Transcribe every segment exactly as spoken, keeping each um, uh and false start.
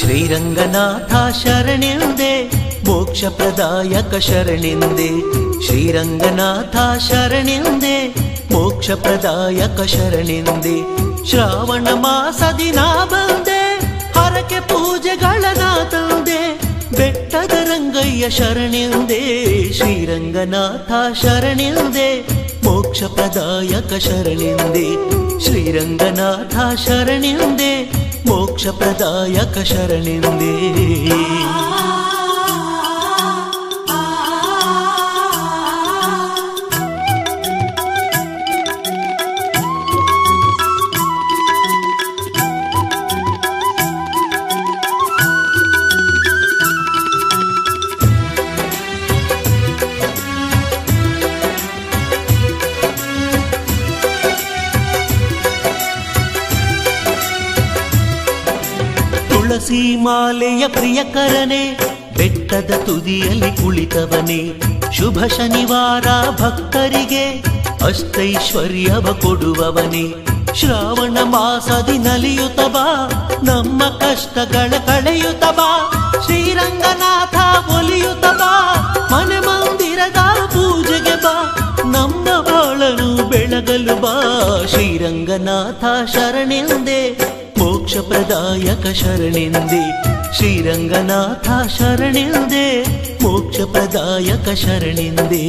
ಶ್ರೀರಂಗನಾಥ ಶರಣೆಂದೆ ಮೋಕ್ಷ ಪ್ರದಾಯಕ ಶರಣೆಂದೆ ಶ್ರೀರಂಗನಾಥ ಶರಣೆಂದೆ ಮೋಕ್ಷ ಪ್ರದಾಯಕ ಶರಣೆಂದೆ ಶ್ರಾವಣ ಮಾಸದಿ ನಾ ಬಂದೆ ಹರಕೆ ಪೂಜೆಗಳನ ತಂದೆ ಬೆಟ್ಟದ ರಂಗಯ್ಯ ಶರಣೆಂದೆ ಶ್ರೀರಂಗನಾಥ ಶರಣೆಂದೆ ಮೋಕ್ಷ ಪ್ರದಾಯಕ ಶರಣೆಂದೆ ಶ್ರೀರಂಗನಾಥ ಶರಣೆಂದೆ ಮೋಕ್ಷ ಪ್ರದಾಯಕ ಶರಣೆಂದೆ ತುಳಸಿ ಮಾಲೆಯ ಪ್ರಿಯಕರನೆ ಬೆಟ್ಟದ ತುದಿಯಲ್ಲಿ ಕುಳಿತವನೇ ಶುಭ ಶನಿವಾರ ಭಕ್ತರಿಗೆ ಅಷ್ಟೈಶ್ವರ್ಯವ ಕೊಡುವವನೇ ಶ್ರಾವಣ ಮಾಸದಿ ನಲಿಯುತ್ತ ಬಾ ನಮ್ಮ ಕಷ್ಟಗಳ ಕಳೆಯುತ್ತ ಬಾ ಶ್ರೀರಂಗನಾಥ ಒಲಿಯುತ್ತ ಬಾ ಮನೆ ಮಂದಿರದ ಪೂಜೆಗೆ ಬಾ ನಮ್ಮ ಬಾಳನು ಬೆಳಗಲು ಬಾ ಶ್ರೀರಂಗನಾಥ ಶರಣೆಂದೆ ಮೋಕ್ಷ ಪ್ರದಾಯಕ ಶರಣೆಂದೆ ಶ್ರೀರಂಗನಾಥ ಶರಣೆಂದೆ ಮೋಕ್ಷ ಪ್ರದಾಯಕ ಶರಣೆಂದೆ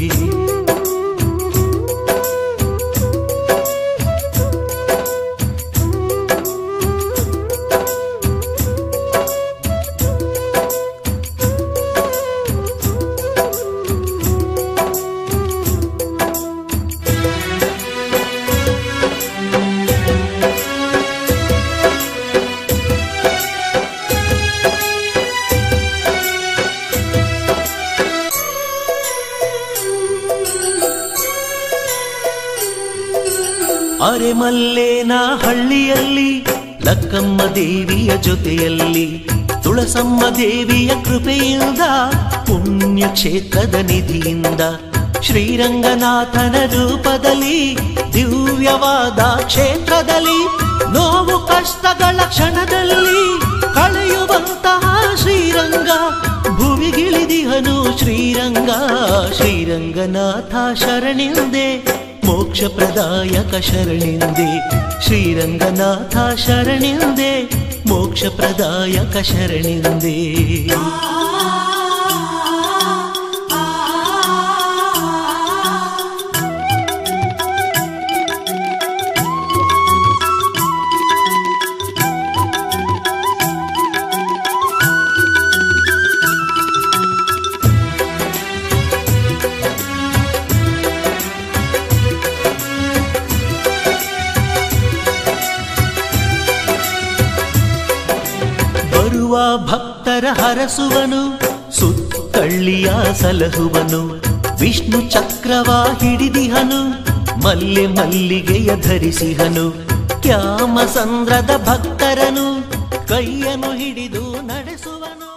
ಅರೆಮಲ್ಲೇನ ಹಳ್ಳಿಯಲ್ಲಿ ಲಕ್ಕಮ್ಮ ದೇವಿಯ ಜೊತೆಯಲ್ಲಿ ತುಳಸಮ್ಮ ದೇವಿಯ ಕೃಪೆಯಿಂದ ಪುಣ್ಯ ಕ್ಷೇತ್ರದ ನಿಧಿಯಿಂದ ಶ್ರೀರಂಗನಾಥನ ರೂಪದಲ್ಲಿ ದಿವ್ಯವಾದ ಕ್ಷೇತ್ರದಲ್ಲಿ ನೋವು ಕಷ್ಟಗಳ ಕ್ಷಣದಲ್ಲಿ ಕಳೆಯುವಂತಹ ಶ್ರೀರಂಗ ಭುವಿಗಿಳಿದಿಹನು ಶ್ರೀರಂಗ ಶ್ರೀರಂಗನಾಥ ಶರಣೆಂದೆ ಮೋಕ್ಷ ಪ್ರದಾಯಕ ಶರಣೆಂದೆ ಶ್ರೀರಂಗನಾಥ ಶರಣೆಂದೆ ಮೋಕ್ಷ ಪ್ರದಾಯಕ ಶರಣೆಂದೆ ಭಕ್ತರ ಹರಸುವನು ಸುತ್ತಳ್ಳಿಯ ಸಲಹುವನು ವಿಷ್ಣು ಚಕ್ರವ ಹಿಡಿದಿಹನು ಮಲ್ಲೆ ಮಲ್ಲಿಗೆಯ ಧರಿಸಿಹನು ಕ್ಯಾಮಸಂದ್ರದ ಭಕ್ತರನು ಕೈಯನ್ನು ಹಿಡಿದು ನಡೆಸುವನು